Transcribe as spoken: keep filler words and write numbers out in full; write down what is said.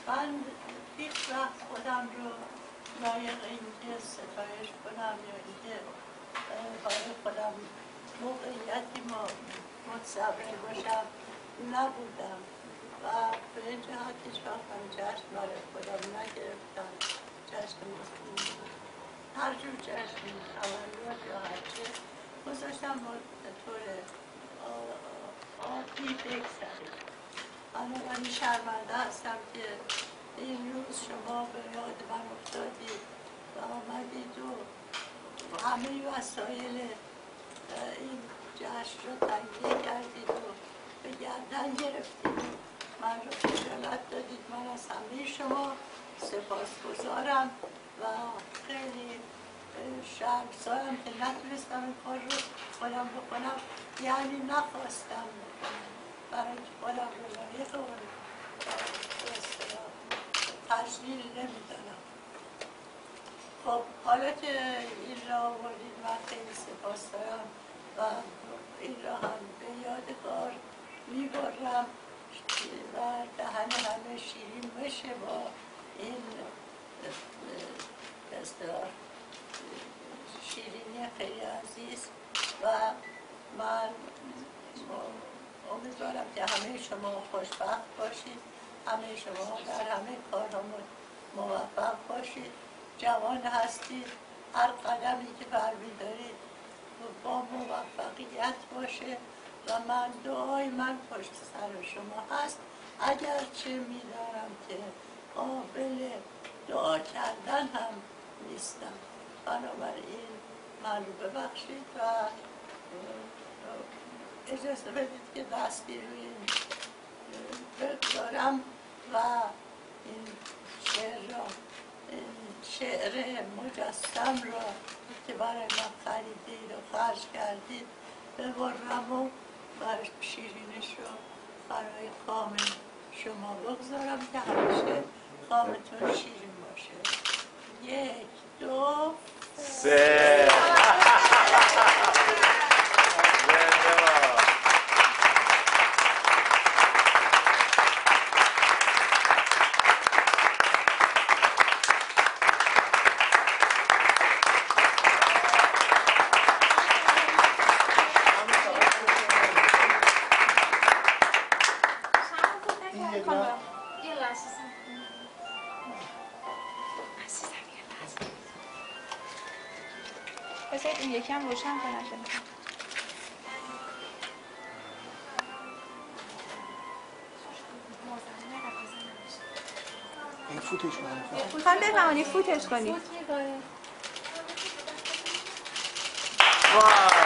من هیچ وقت خودم رو لایق اینکه ستایش کنم یا اینکه برای خودم موقعیتی متصور باشم نبودم و به این جهت هیچ وقت هم جشن برای خودم نگرفتم. جشن هر جور جشن تولد یا هرچه گذاشتم به طور عادی بگذره. بنابراین شرمنده هستم که این روز شما به یاد من افتادید و آمدید و همه وسایل این جشن رو تهیه کردید و به گردن گرفتید، من رو خجالت دادید. من از همه شما سپاسگزارم و خیلی شرمسارم که نتونستم این کار رو خودم بکنم، یعنی نخواستم برای اینکه خودم رو لایق اون تجلیل نمیدانم. خب حالا که این را آوردید من خیلی سپاس دارم و این را هم به یادگار میبرم و دهن همه شیرین بشه با این اصطلاح شیرینی خیلی عزیز و من امیدوارم که همه شما خوشبخت باشید، همه شما در همه کارها موفق باشید، جوان هستید، هر قدمی که برمی‌دارید با موفقیت باشه و من دعای من پشت سر شما هست، اگرچه می‌دانم که قابل دعا کردن هم نیستم. بنابراین من رو ببخشید و اجازه بدید که دستی روی این بگذارم و این شعر را، این شعر مجسم را که برای من خریدید و خرج کردید ببرم و برای شیرینش رو برای کام شما بگذارم که همیشه کامتون شیرین باشه. یک، دو، سه. بذارید این یکی هم روشن کنم. این فوتش کنم میخوام بفهمانی فوتش کنی. وای